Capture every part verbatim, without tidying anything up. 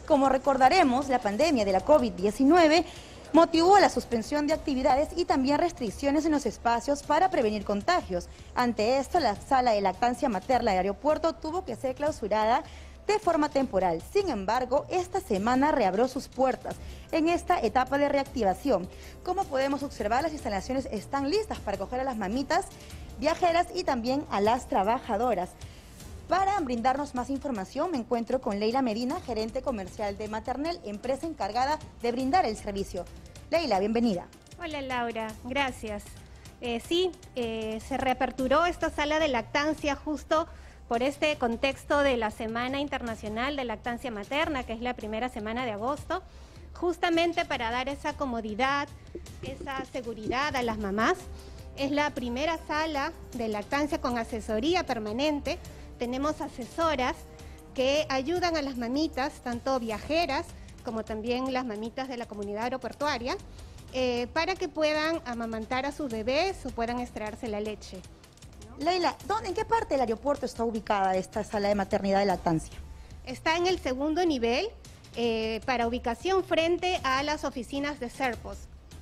Como recordaremos, la pandemia de la COVID diecinueve motivó la suspensión de actividades y también restricciones en los espacios para prevenir contagios. Ante esto, la sala de lactancia materna del aeropuerto tuvo que ser clausurada de forma temporal. Sin embargo, esta semana reabrió sus puertas en esta etapa de reactivación. Como podemos observar, las instalaciones están listas para acoger a las mamitas viajeras y también a las trabajadoras. Para brindarnos más información, me encuentro con Leila Medina, gerente comercial de Maternel, empresa encargada de brindar el servicio. Leila, bienvenida. Hola Laura, gracias. Eh, sí, eh, se reaperturó esta sala de lactancia justo por este contexto de la Semana Internacional de Lactancia Materna, que es la primera semana de agosto, justamente para dar esa comodidad, esa seguridad a las mamás. Es la primera sala de lactancia con asesoría permanente. Tenemos asesoras que ayudan a las mamitas, tanto viajeras como también las mamitas de la comunidad aeroportuaria, eh, para que puedan amamantar a sus bebés o puedan extraerse la leche. Leila, ¿dónde, ¿en qué parte del aeropuerto está ubicada esta sala de maternidad de lactancia? Está en el segundo nivel, eh, para ubicación frente a las oficinas de Serpos.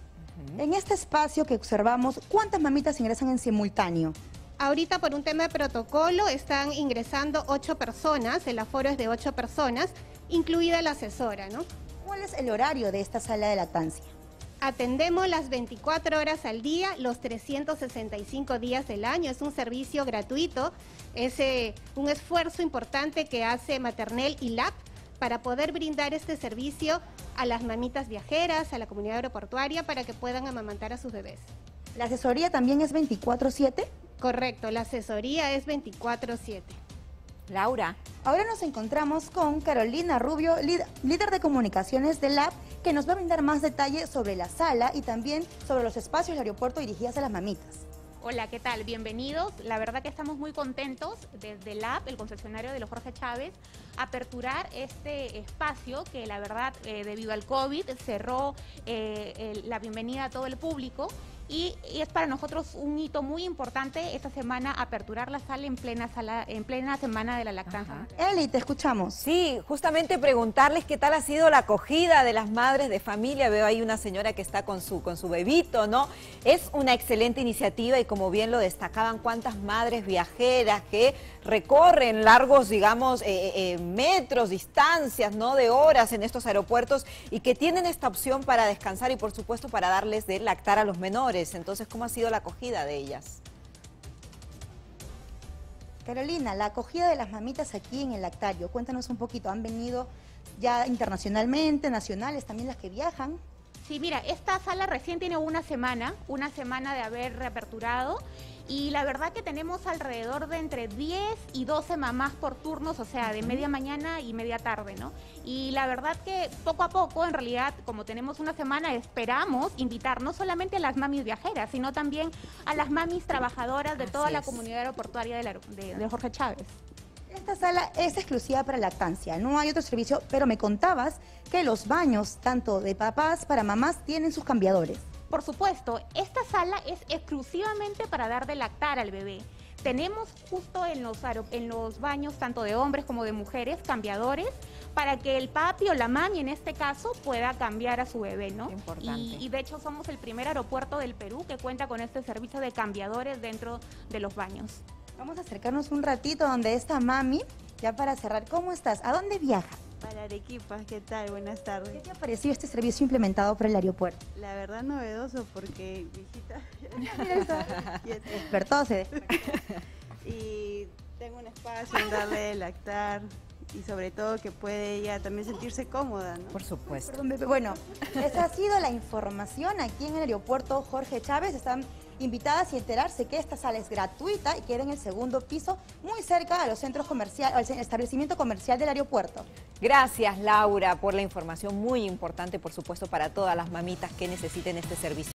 En este espacio que observamos, ¿cuántas mamitas ingresan en simultáneo? Ahorita por un tema de protocolo están ingresando ocho personas, el aforo es de ocho personas, incluida la asesora, ¿no? ¿Cuál es el horario de esta sala de lactancia? Atendemos las veinticuatro horas al día, los trescientos sesenta y cinco días del año. Es un servicio gratuito, es eh, un esfuerzo importante que hace Maternel y Lab para poder brindar este servicio a las mamitas viajeras, a la comunidad aeroportuaria, para que puedan amamantar a sus bebés. ¿La asesoría también es veinticuatro siete? Correcto, la asesoría es veinticuatro siete. Laura. Ahora nos encontramos con Carolina Rubio, líder de comunicaciones de Lab, que nos va a brindar más detalles sobre la sala y también sobre los espacios del aeropuerto dirigidos a las mamitas. Hola, ¿qué tal? Bienvenidos. La verdad que estamos muy contentos desde Lab, el concesionario de los Jorge Chávez, aperturar este espacio que la verdad eh, debido al COVID cerró eh, el, la bienvenida a todo el público. Y, y es para nosotros un hito muy importante esta semana aperturar la sala en plena sala, en plena semana de la lactancia. Ajá. Eli, te escuchamos. Sí, justamente preguntarles qué tal ha sido la acogida de las madres de familia. Veo ahí una señora que está con su, con su bebito, ¿no? Es una excelente iniciativa y como bien lo destacaban, cuántas madres viajeras que recorren largos, digamos, eh, eh, metros, distancias, ¿no? De horas en estos aeropuertos y que tienen esta opción para descansar y por supuesto para darles de lactar a los menores. Entonces, ¿cómo ha sido la acogida de ellas? Carolina, la acogida de las mamitas aquí en el lactario, cuéntanos un poquito, ¿han venido ya internacionalmente, nacionales, también las que viajan? Sí, mira, esta sala recién tiene una semana, una semana de haber reaperturado y la verdad que tenemos alrededor de entre diez y doce mamás por turnos, o sea, de media mañana y media tarde, ¿no? Y la verdad que poco a poco, en realidad, como tenemos una semana, esperamos invitar no solamente a las mamis viajeras, sino también a las mamis trabajadoras de Así toda la es. comunidad aeroportuaria de, la, de, de Jorge Chávez. Esta sala es exclusiva para lactancia, no hay otro servicio, pero me contabas que los baños, tanto de papás para mamás, tienen sus cambiadores. Por supuesto, esta sala es exclusivamente para dar de lactar al bebé. Tenemos justo en los, en los baños, tanto de hombres como de mujeres, cambiadores, para que el papi o la mami, en este caso, pueda cambiar a su bebé, ¿no? Importante. Y, y de hecho somos el primer aeropuerto del Perú que cuenta con este servicio de cambiadores dentro de los baños. Vamos a acercarnos un ratito donde esta mami, ya para cerrar, ¿cómo estás? ¿A dónde viaja? Para Arequipa, ¿qué tal? Buenas tardes. ¿Qué te ha parecido este servicio implementado por el aeropuerto? La verdad novedoso porque mi hijita Despertó, se despertó. y tengo un espacio en darle de lactar y sobre todo que puede ella también sentirse cómoda, ¿no? Por supuesto. Perdón, bebé. Bueno, esa ha sido la información aquí en el aeropuerto Jorge Chávez. Están invitadas y enterarse que esta sala es gratuita y queda en el segundo piso, muy cerca a los centros comerciales, al establecimiento comercial del aeropuerto. Gracias, Laura, por la información muy importante, por supuesto, para todas las mamitas que necesiten este servicio.